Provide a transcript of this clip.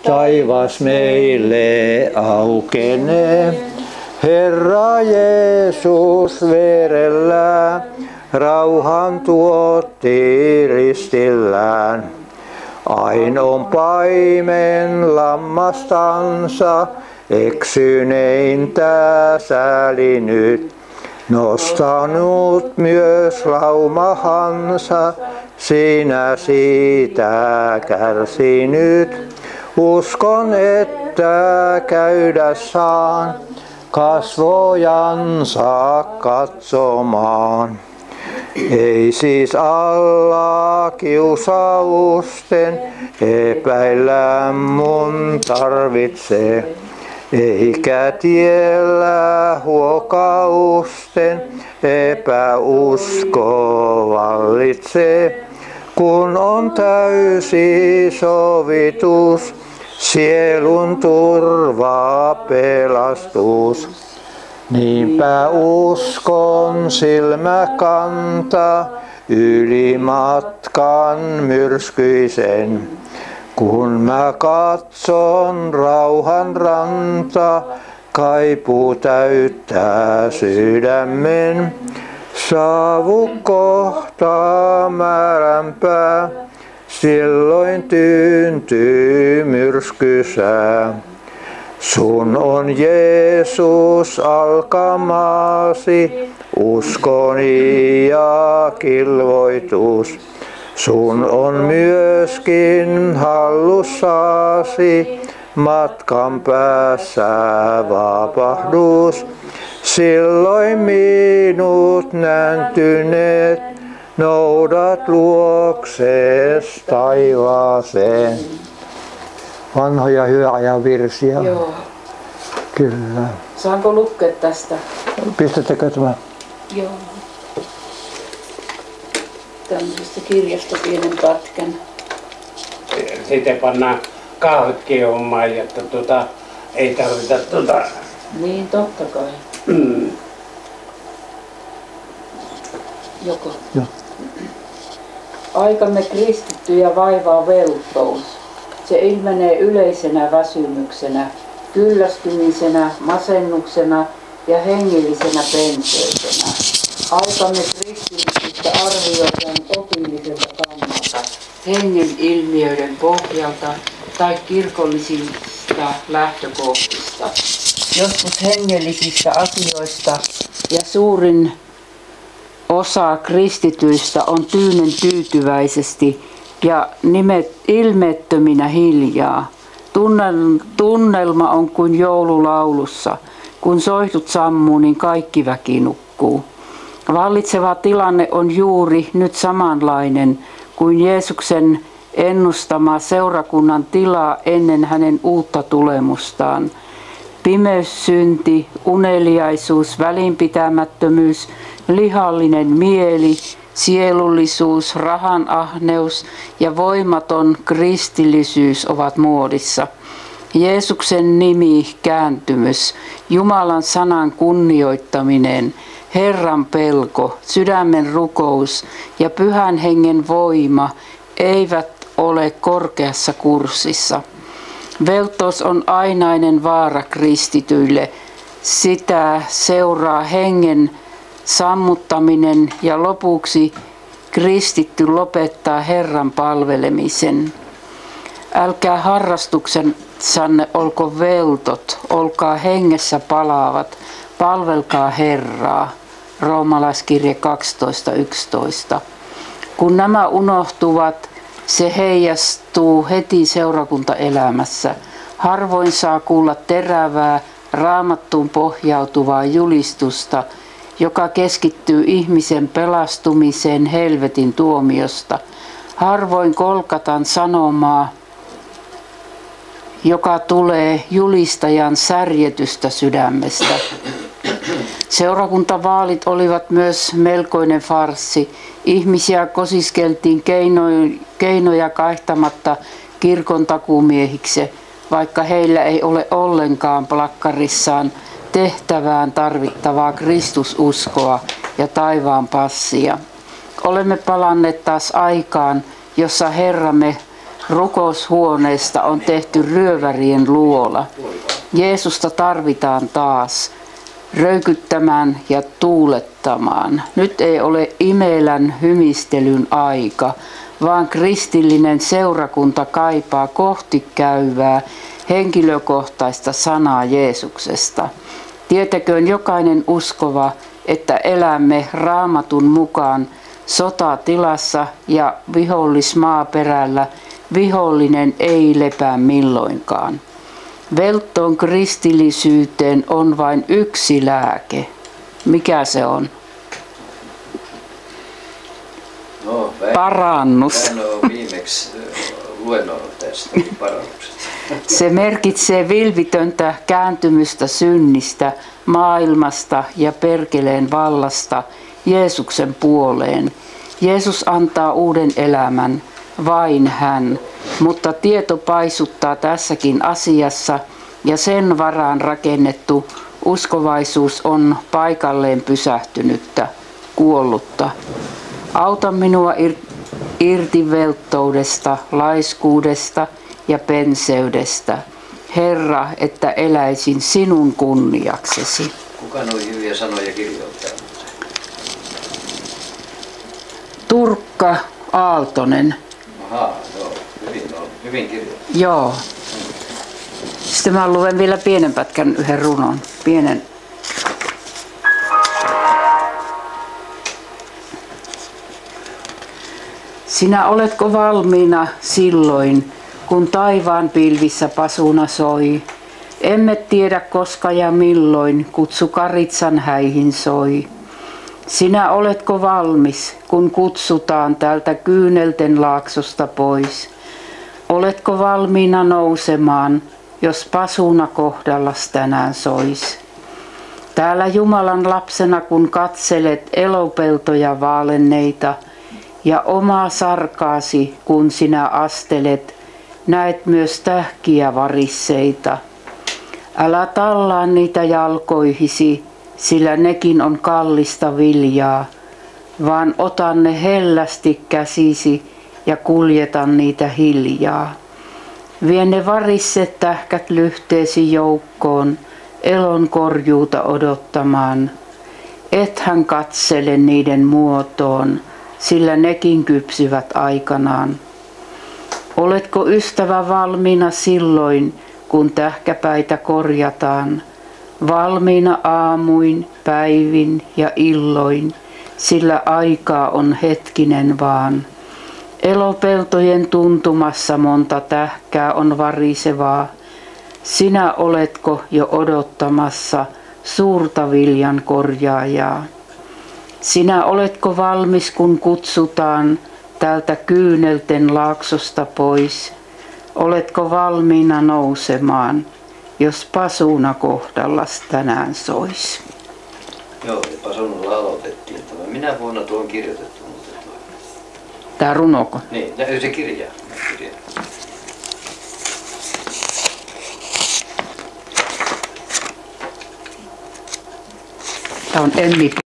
taivas meille aukenee. Herra Jeesus verellä rauhan tuotti ristillään. Ainoan paimen lammastansa eksyneintä säälinyt. Nostanut myös laumahansa, sinä siitä kärsinyt. Uskon, että käydä saan kasvojansa katsomaan. Ei siis alla kiusausten epäillä mun tarvitsee, eikä tiellä huokausten epäusko vallitsee, kun on täysi sovitus, sielun turva pelastus. Niinpä uskon silmä kantaa yli matkan myrskyisen. Kun mä katson rauhan ranta, kaipuu täyttää sydämen. Saavu kohta määränpää, silloin tyyntyy myrskysää. Sun on Jeesus alkamaasi, uskoni ja kilvoitus. Sun on myöskin hallussasi matkan päässä vapahdus. Silloin minut nääntyneet noudat luoksees taivaaseen. Vanhoja hyvä ajan virsiä. Joo. Kyllä. Saanko lukea tästä? Pistättekö tämä? Joo. Tämmöisestä kirjasta pienen pätkän. Sitten pannaan kahvit kiehumaan, että ei tarvita Niin, totta kai. Joko? Joo. Aikamme kristittyjä vaivaa velttous. Se ilmenee yleisenä väsymyksenä, kyllästymisenä, masennuksena ja hengellisenä penseytenä. Aikamme kristillisistä arvioidaan opilliselta kannalta, hengen ilmiöiden pohjalta tai kirkollisista lähtökohdista. Joskus hengellisistä asioista ja suurin osa kristityistä on tyynen tyytyväisesti ja ilmeettöminä hiljaa. Tunnelma on kuin joululaulussa. Kun soihdut sammuu, niin kaikki väki nukkuu. Vallitseva tilanne on juuri nyt samanlainen kuin Jeesuksen ennustama seurakunnan tila ennen hänen uutta tulemustaan. Pimeys, synti, uneliaisuus, välinpitämättömyys, lihallinen mieli, sielullisuus, rahan ahneus ja voimaton kristillisyys ovat muodissa. Jeesuksen nimi, kääntymys, Jumalan sanan kunnioittaminen, Herran pelko, sydämen rukous ja Pyhän Hengen voima eivät ole korkeassa kurssissa. Velttous on ainainen vaara kristityille. Sitä seuraa hengen sammuttaminen ja lopuksi kristitty lopettaa Herran palvelemisen. Älkää harrastuksensanne olko veltot, olkaa hengessä palaavat, palvelkaa Herraa. Roomalaiskirje 12:11. Kun nämä unohtuvat, se heijastuu heti seurakuntaelämässä. Harvoin saa kuulla terävää, Raamattuun pohjautuvaa julistusta, joka keskittyy ihmisen pelastumiseen helvetin tuomiosta. Harvoin kolkatan sanomaa, joka tulee julistajan särjetystä sydämestä. Seurakuntavaalit olivat myös melkoinen farssi. Ihmisiä kosiskeltiin keinoja kaihtamatta kirkon takuumiehiksi, vaikka heillä ei ole ollenkaan plakkarissaan tehtävään tarvittavaa Kristususkoa ja taivaan passia. Olemme palanneet taas aikaan, jossa Herramme Rukoushuoneesta on tehty ryövärien luola. Jeesusta tarvitaan taas röykyttämään ja tuulettamaan. Nyt ei ole imelän hymistelyn aika, vaan kristillinen seurakunta kaipaa kohti käyvää henkilökohtaista sanaa Jeesuksesta. Tietäköön jokainen uskova, että elämme Raamatun mukaan sotatilassa ja vihollismaaperällä. Vihollinen ei lepää milloinkaan. Velttoon kristillisyyteen on vain yksi lääke. Mikä se on? No, Parannus. Hän on viimeksi luennoinut tästä parannuksesta. Se merkitsee vilpitöntä kääntymystä synnistä, maailmasta ja perkeleen vallasta Jeesuksen puoleen. Jeesus antaa uuden elämän, vain hän, mutta tieto paisuttaa tässäkin asiassa ja sen varaan rakennettu uskovaisuus on paikalleen pysähtynyttä, kuollutta. Auta minua irti velttoudesta, laiskuudesta ja penseydestä. Herra, että eläisin sinun kunniaksesi. Kuka nuo hyviä sanoja kirjoittaa? Turkka Aaltonen. Ahaa, joo. Hyvin kirjoittaa. Joo. Sitten mä luen vielä pienen pätkän, yhden runon. Pienen. Sinä oletko valmiina silloin, kun taivaan pilvissä pasuna soi? Emme tiedä koska ja milloin kutsu Karitsan häihin soi. Sinä oletko valmis, kun kutsutaan täältä Kyynelten laaksosta pois? Oletko valmiina nousemaan, jos pasuna kohdallas tänään sois? Täällä Jumalan lapsena, kun katselet elopeltoja vaalenneita, ja omaa sarkaasi, kun sinä astelet, näet myös tähkiä varisseita. Älä tallaa niitä jalkoihisi, sillä nekin on kallista viljaa, vaan ota ne hellästi käsisi ja kuljeta niitä hiljaa. Vie ne varisset tähkät lyhteesi joukkoon, elon korjuuta odottamaan. Ethän katsele niiden muotoon, sillä nekin kypsyvät aikanaan. Oletko ystävä valmiina silloin, kun tähkäpäitä korjataan, valmiina aamuin, päivin ja illoin, sillä aikaa on hetkinen vaan. Elopeltojen tuntumassa monta tähkää on varisevaa. Sinä oletko jo odottamassa suurta viljan korjaajaa? Sinä oletko valmis, kun kutsutaan täältä Kyynelten laaksosta pois? Oletko valmiina nousemaan, jos pasuna kohdallas tänään sois? Joo, ja pasunalla aloitettiin. Minä vuonna tuo on kirjoitettu? Tää runoko? Niin, se kirja. Tää on Emmi